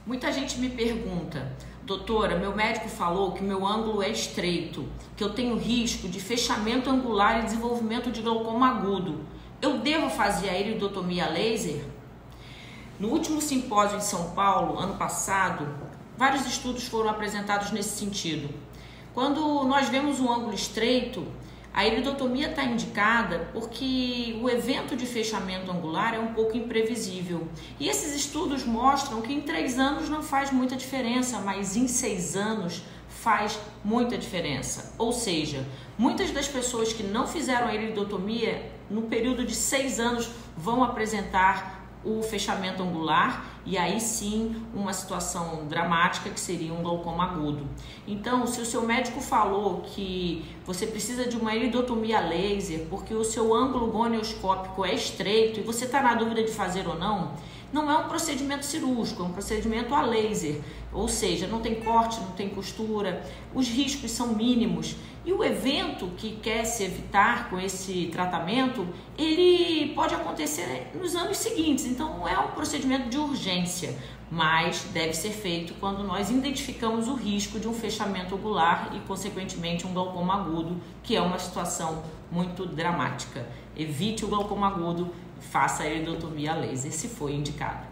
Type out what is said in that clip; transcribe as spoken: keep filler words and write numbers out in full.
Muita gente me pergunta: doutora, meu médico falou que meu ângulo é estreito, que eu tenho risco de fechamento angular e desenvolvimento de glaucoma agudo. Eu devo fazer a iridotomia laser? No último simpósio em São Paulo, ano passado, vários estudos foram apresentados nesse sentido. Quando nós vemos um ângulo estreito, a iridotomia está indicada porque o evento de fechamento angular é um pouco imprevisível. E esses estudos mostram que em três anos não faz muita diferença, mas em seis anos faz muita diferença. Ou seja, muitas das pessoas que não fizeram a iridotomia, no período de seis anos, vão apresentar o fechamento angular e aí sim uma situação dramática que seria um glaucoma agudo. Então, se o seu médico falou que você precisa de uma iridotomia laser porque o seu ângulo gonioscópico é estreito e você está na dúvida de fazer ou não, não é um procedimento cirúrgico, é um procedimento a laser, ou seja, não tem corte, não tem costura, os riscos são mínimos e o evento que quer se evitar com esse tratamento, ele pode acontecer nos anos seguintes, então não é um procedimento de urgência, mas deve ser feito quando nós identificamos o risco de um fechamento angular e, consequentemente, um glaucoma agudo, que é uma situação muito dramática. Evite o glaucoma agudo, faça a iridotomia laser, se for indicado.